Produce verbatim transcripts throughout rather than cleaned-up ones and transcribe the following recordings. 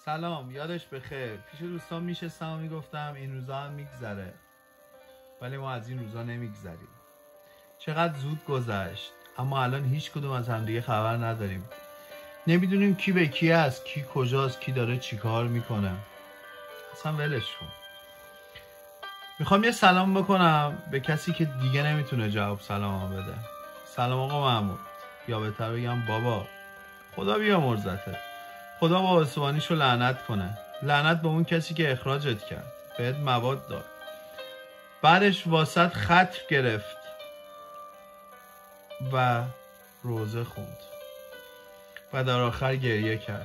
سلام، یادش بخیر. پیش دوستان میشستم و میگفتم این روزا هم میگذره، ولی ما از این روزا نمیگذریم. چقدر زود گذشت، اما الان هیچ کدوم از همدیگه خبر نداریم. نمیدونیم کی به کی است، کی کجاست، کی داره چی کار میکنه. اصلا ولش کن. میخوام یه سلام بکنم به کسی که دیگه نمیتونه جواب سلام بده. سلام آقا محمود، یا بهتر بگم بابا. خدا بیامرزته، خدا با اسوانیشو لعنت کنه. لعنت به اون کسی که اخراجت کرد، بهت مواد داد، بعدش واسط خط گرفت و روزه خوند و در آخر گریه کرد.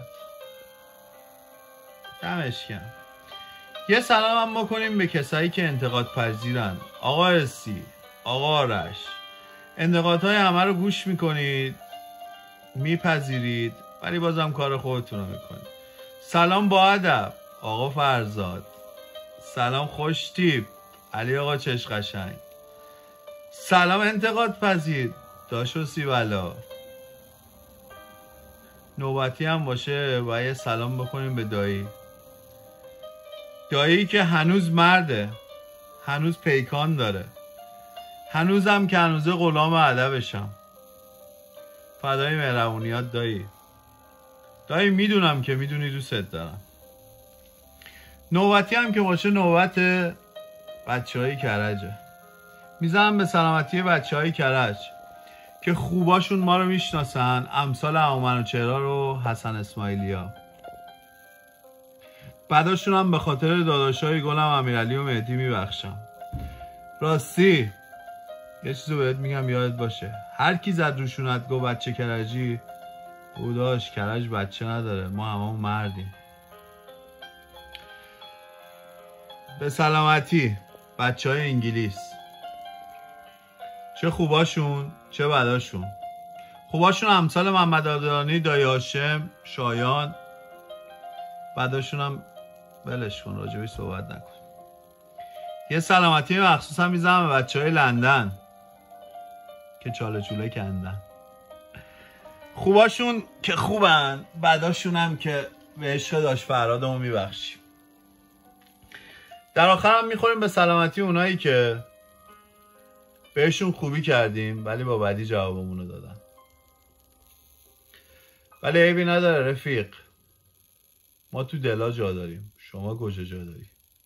دمش گرم. یه سلام هم بکنیم به کسایی که انتقاد پذیرن. آقا اسی، آقا آرش، انتقادهای همه رو گوش میکنید، میپذیرید، ولی بازم کار خودتون رو میکنید. سلام با ادب آقا فرزاد. سلام خوش تیپ علی آقا چش قشنگ. سلام انتقاد پذیر داشو سیبلا. نوبتی هم باشه و یه سلام بکنیم به دایی. دایی که هنوز مرده، هنوز پیکان داره، هنوزم که هنوزه غلام ادبشم. فدای مهربونیات دایی. دایی میدونم که میدونی دوستت دارم. نوبتی هم که باشه نوبت بچه های کرجه. میزنم به سلامتی بچه های کرج که خوباشون ما رو میشناسن، امثال عمومن و چهرا رو حسن اسماعیلیا. بعداشون هم به خاطر داداشای گلم امیرعلی و مهدی میبخشم. راستی یه چیزو بهت میگم یادت باشه، هر کی زد روشونت گو بچه کرجی، او داشت کرج بچه نداره، ما هممون مردیم. به سلامتی بچه های انگلیس، چه خوباشون چه بداشون. خوباشون امثال محمد عادلانی، دایی هاشم، شایان. بداشون هم ولش کن، راجبی صحبت نکن. یه سلامتی مخصوص هم میزنم به بچه های لندن که چاله چوله کندن. خوباشون که خوبن، بداشون هم که به عشق داشت فرادمو میبخشیم. در آخر هم میخوریم به سلامتی اونایی که بهشون خوبی کردیم ولی با بدی جوابمونو دادن. ولی عیبی نداره رفیق، ما تو دلا جا داریم، شما کجا جا داری؟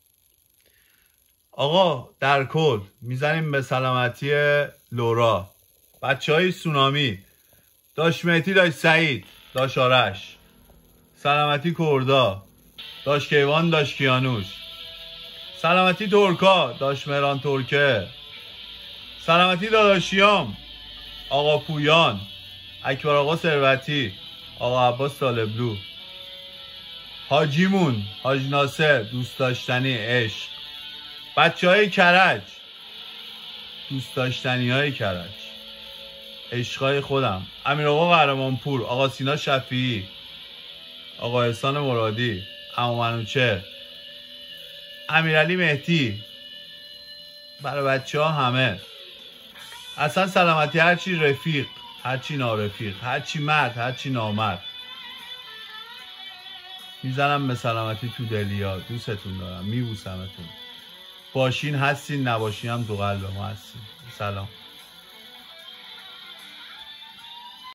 آقا در کل میزنیم به سلامتی لورا، بچه های سونامی، داش مهدی، داش سعید، داش آرش، سلامتی کردا، داش کیوان، داش کیانوش، سلامتی ترکا، داش مهران ترکه، سلامتی داداشیام، آقا پویان، اکبر آقا ثروتی، آقا عباس طالبلو، حاجیمون، حاج ناصر، دوست داشتنی، عشق، بچه های کرج، دوست داشتنی های کرج، عشقای خودم، امیر آقا قهرمانپور، آقا سینا شفیعی، آقا احسان مرادی، عمو منوچه، امیرعلی مهدی، برای بچه ها همه. اصلا سلامتی هرچی رفیق، هرچی نارفیق، هرچی مرد، هرچی نامرد. میزنم به سلامتی تو دلیا. دوستتون دارم، میبوسمتون. باشین هستین، نباشین هم تو قلب ما هستین. سلام.